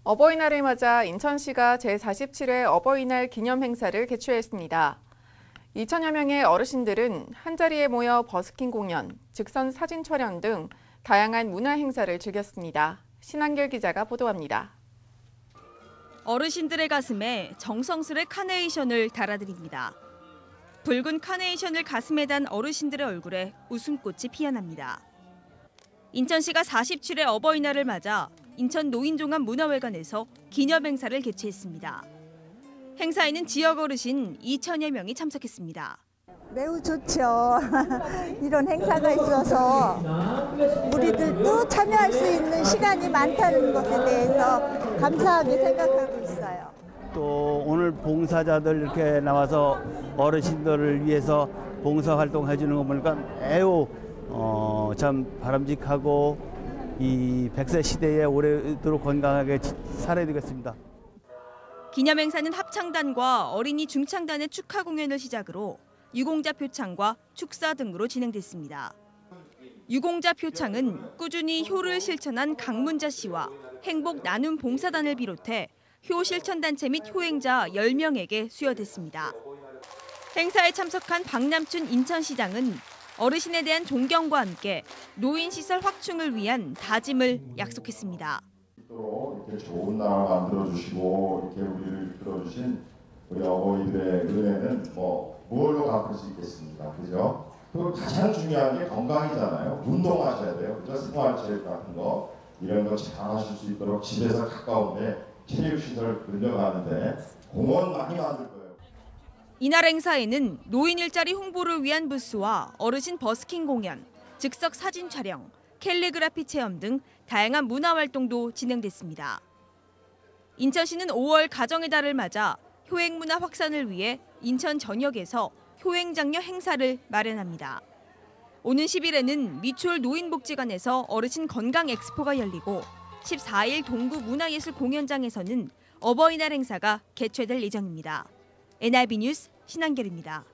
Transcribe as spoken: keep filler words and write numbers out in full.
어버이날을 맞아 인천시가 제사십칠 회 어버이날 기념 행사를 개최했습니다. 이천여 명의 어르신들은 한자리에 모여 버스킹 공연, 즉선 사진 촬영 등 다양한 문화 행사를 즐겼습니다. 신한결 기자가 보도합니다. 어르신들의 가슴에 정성스레 카네이션을 달아드립니다. 붉은 카네이션을 가슴에 단 어르신들의 얼굴에 웃음꽃이 피어납니다. 인천시가 사십칠 회 어버이날을 맞아 인천 노인종합문화회관에서 기념 행사를 개최했습니다. 행사에는 지역 어르신 이천여 명이 참석했습니다. 매우 좋죠. 이런 행사가 있어서 우리들도 참여할 수 있는 시간이 많다는 것에 대해서 감사하게 생각하고 있어요. 또 오늘 봉사자들 이렇게 나와서 어르신들을 위해서 봉사활동 해주는 거 보니까 매우 어, 참 바람직하고 이 백 세 시대에 오래도록 건강하게 살아야 되겠습니다. 기념행사는 합창단과 어린이 중창단의 축하 공연을 시작으로 유공자 표창과 축사 등으로 진행됐습니다. 유공자 표창은 꾸준히 효를 실천한 강문자 씨와 행복 나눔 봉사단을 비롯해 효 실천단체 및 효행자 열 명에게 수여됐습니다. 행사에 참석한 박남춘 인천시장은 어르신에 대한 존경과 함께 노인시설 확충을 위한 다짐을 약속했습니다. 이렇게 좋은 나라 만들어주시고 이렇게 우리를 이끌어주신 우리 어머니들의 은혜는 뭐 무엇으로 갚을 수 있겠습니까? 그죠? 그리고 가장 중요한 게 건강이잖아요. 운동하셔야 돼요. 그죠? 생활체육 같은 거 이런 거 잘 하실 수 있도록 집에서 가까운데 체육시설 늘려가는데 공원 많이 만들 거예요. 이날 행사에는 노인 일자리 홍보를 위한 부스와 어르신 버스킹 공연, 즉석 사진 촬영, 캘리그라피 체험 등 다양한 문화활동도 진행됐습니다. 인천시는 오월 가정의 달을 맞아 효행문화 확산을 위해 인천 전역에서 효행장려 행사를 마련합니다. 오는 십 일에는 미추홀 노인복지관에서 어르신 건강 엑스포가 열리고 십사 일 동구 문화예술 공연장에서는 어버이날 행사가 개최될 예정입니다. 엔아이비 뉴스 신한결입니다.